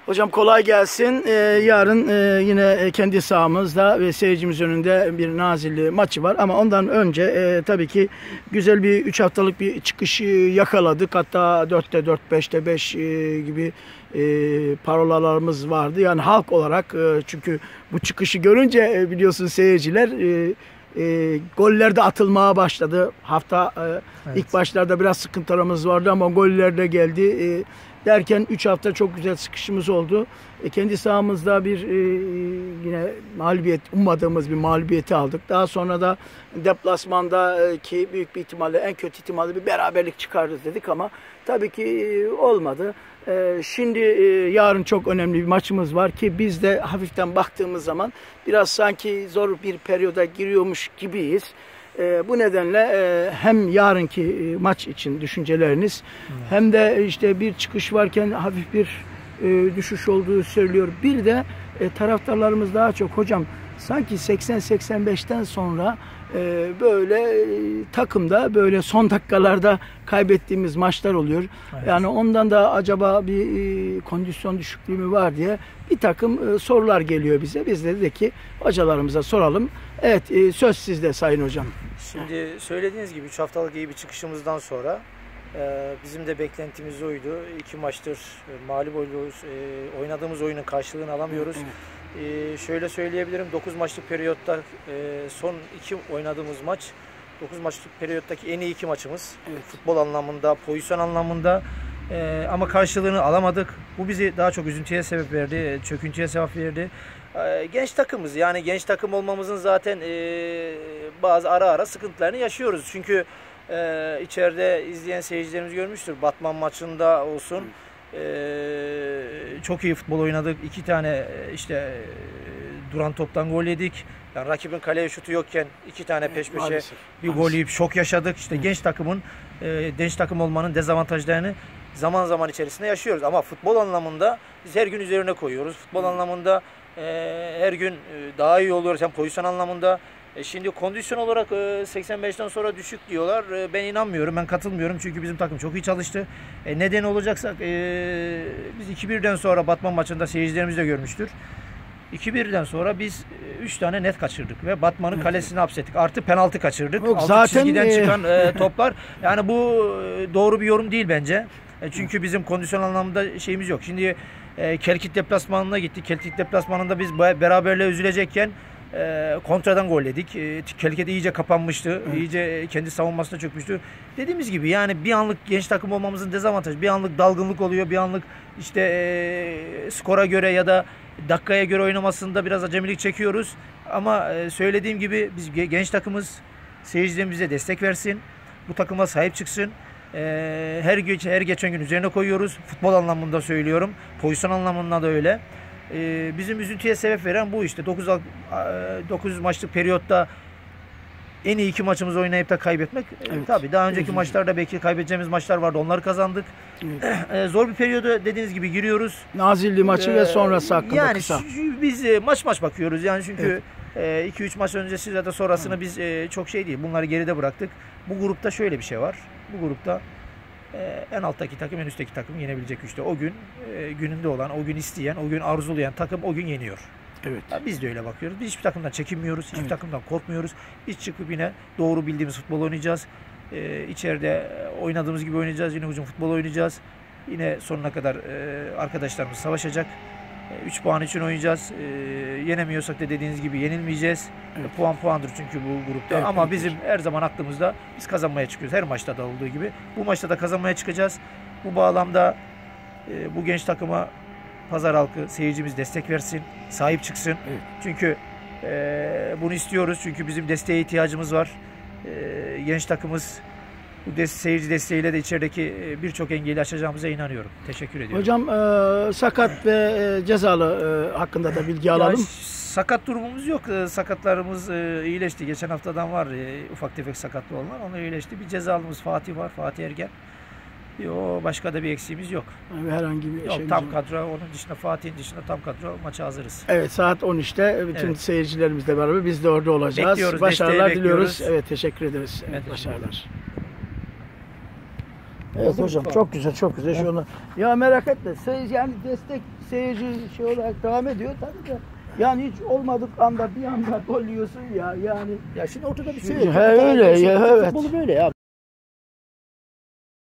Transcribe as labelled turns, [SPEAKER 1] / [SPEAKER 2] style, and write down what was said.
[SPEAKER 1] Hocam kolay gelsin. Yarın yine kendi sahamızda ve seyircimiz önünde bir Nazilli maçı var. Ama ondan önce tabii ki güzel bir 3 haftalık bir çıkışı yakaladık. Hatta 4'te 4, 5'te 5 gibi parolalarımız vardı. Yani halk olarak çünkü bu çıkışı görünce biliyorsun seyirciler goller de atılmaya başladı. Hafta evet. İlk başlarda biraz sıkıntılarımız vardı ama goller de geldi. Derken 3 hafta çok güzel sıkışımız oldu. Kendi sahamızda bir yine mağlubiyet, ummadığımız bir mağlubiyeti aldık. Daha sonra da deplasmandaki büyük bir ihtimalle, en kötü ihtimalle bir beraberlik çıkarırız dedik ama tabii ki olmadı. Şimdi yarın çok önemli bir maçımız var ki biz de hafiften baktığımız zaman biraz sanki zor bir periyoda giriyormuş gibiyiz. Bu nedenle hem yarınki maç için düşünceleriniz hem de işte bir çıkış varken hafif bir düşüş olduğu söylüyor. Bir de taraftarlarımız daha çok hocam sanki 80-85'ten sonra böyle takımda böyle son dakikalarda kaybettiğimiz maçlar oluyor. Evet. Yani ondan da acaba bir kondisyon düşüklüğü mü var diye bir takım sorular geliyor bize. Biz de dedik ki hocalarımıza soralım. Evet, söz sizde Sayın Hocam.
[SPEAKER 2] Şimdi söylediğiniz gibi 3 haftalık iyi bir çıkışımızdan sonra bizim de beklentimiz oydu. 2 maçtır mağlup oluyoruz. Oynadığımız oyunun karşılığını alamıyoruz. Evet. Şöyle söyleyebilirim, 9 maçlık periyotta son 2 oynadığımız maç 9 maçlık periyottaki en iyi 2 maçımız. Evet. Futbol anlamında, pozisyon anlamında ama karşılığını alamadık. Bu bizi daha çok üzüntüye sebep verdi, çöküntüye sebep verdi. Genç takımız, yani genç takım olmamızın zaten bazı ara sıkıntılarını yaşıyoruz. Çünkü içeride izleyen seyircilerimiz görmüştür. Batman maçında olsun çok iyi futbol oynadık. 2 tane işte duran toptan gol yedik. Yani rakibin kaleye şutu yokken 2 tane peş peşe maalesef bir gol yiyip şok yaşadık. İşte genç takım olmanın dezavantajlarını zaman zaman içerisinde yaşıyoruz. Ama futbol anlamında biz her gün üzerine koyuyoruz. Futbol anlamında her gün daha iyi oluyoruz. Hem pozisyon anlamında. Şimdi kondisyon olarak 85'ten sonra düşük diyorlar. Ben inanmıyorum, ben katılmıyorum. Çünkü bizim takım çok iyi çalıştı. Neden olacaksak biz 2-1'den sonra Batman maçında seyircilerimiz de görmüştür. 2-1'den sonra biz 3 tane net kaçırdık ve Batman'ın kalesini hapsettik. Artı penaltı kaçırdık.
[SPEAKER 1] Yok,
[SPEAKER 2] altı
[SPEAKER 1] zaten
[SPEAKER 2] çizgiden çıkan toplar. Yani bu doğru bir yorum değil bence. Çünkü bizim kondisyon anlamında şeyimiz yok. Şimdi Kelkit deplasmanına gittik. Kelkit deplasmanında biz beraberliğe üzülecekken kontradan gol yedik. Kelkit iyice kapanmıştı. Evet. İyice kendi savunmasına çökmüştü. Dediğimiz gibi yani bir anlık genç takım olmamızın dezavantajı. Bir anlık dalgınlık oluyor. Bir anlık işte skora göre ya da dakikaya göre oynamasında biraz acemilik çekiyoruz. Ama söylediğim gibi biz genç takımız, seyircilerimiz bize destek versin. Bu takıma sahip çıksın. Her geçen gün üzerine koyuyoruz. Futbol anlamında söylüyorum. Pozisyon anlamında da öyle. Bizim üzüntüye sebep veren bu işte. 9 maçlık periyotta en iyi 2 maçımızı oynayıp da kaybetmek. Evet. Tabii daha önceki maçlarda belki kaybedeceğimiz maçlar vardı. Onları kazandık. Evet. Zor bir periyoda dediğiniz gibi giriyoruz.
[SPEAKER 1] Nazilli maçı ve sonrası hakkında
[SPEAKER 2] yani
[SPEAKER 1] kısa.
[SPEAKER 2] Biz maç bakıyoruz. Yani çünkü 2-3 maç öncesi ya da sonrasını biz çok şey değil. Bunları geride bıraktık. Bu grupta şöyle bir şey var. Bu grupta en alttaki takım, en üstteki takım yenebilecek güçte. O gün gününde olan, o gün isteyen, o gün arzulayan takım o gün yeniyor. Evet. Yani biz de öyle bakıyoruz. Biz hiçbir takımdan çekinmiyoruz. Hiçbir takımdan korkmuyoruz. Biz çıkıp yine doğru bildiğimiz futbol oynayacağız. İçeride oynadığımız gibi oynayacağız. Yine hücum futbol oynayacağız. Yine sonuna kadar arkadaşlarımız savaşacak. 3 puan için oynayacağız. Yenemiyorsak da dediğiniz gibi yenilmeyeceğiz. Evet. Puandır çünkü bu grupta. Evet, ama bizim her zaman aklımızda biz kazanmaya çıkıyoruz. Her maçta da olduğu gibi. Bu maçta da kazanmaya çıkacağız. Bu bağlamda bu genç takıma pazar halkı, seyircimiz destek versin. Sahip çıksın. Evet. Çünkü bunu istiyoruz. Çünkü bizim desteğe ihtiyacımız var. Genç takımız bu seyirci desteğiyle de içerideki birçok engeli aşacağımıza inanıyorum. Teşekkür ediyorum.
[SPEAKER 1] Hocam sakat ve cezalı hakkında da bilgi alalım.
[SPEAKER 2] Sakat durumumuz yok. Sakatlarımız iyileşti. Geçen haftadan var ufak tefek sakatlı olanlar. Onlar iyileşti. Bir cezalımız Fatih var. Fatih Ergen. Başka da bir eksiğimiz yok.
[SPEAKER 1] Herhangi bir
[SPEAKER 2] şey tam kadro. Onun dışında Fatih'in dışında tam kadro maça hazırız.
[SPEAKER 1] Evet, saat 13'te bütün seyircilerimizle beraber biz de orada olacağız.
[SPEAKER 2] Bekliyoruz,
[SPEAKER 1] başarılar diliyoruz. Evet, teşekkür ederiz. Evet, başarılar. Evet hocam, çok güzel, çok güzel. Şu anda ya merak etme, seyirci yani destek seyirci şey olarak devam ediyor tabii de. Yani hiç olmadık anda bir anda gol yiyorsun ya yani.
[SPEAKER 2] Ya şimdi ortada bir şey
[SPEAKER 1] He,
[SPEAKER 2] yok.
[SPEAKER 1] öyle ya, evet.
[SPEAKER 2] Futbolu böyle ya.